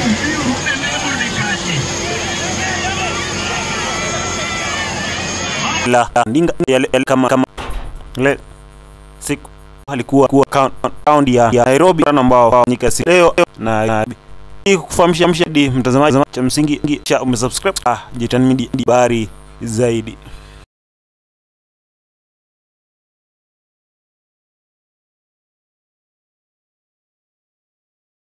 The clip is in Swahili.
La Odinga kama le siku alikuwa kaunti ya Nairobi ambao fanyika leo na kufahamisha mtazamaji cha msingi cha umesubscribe Jitan Media habari zaidi.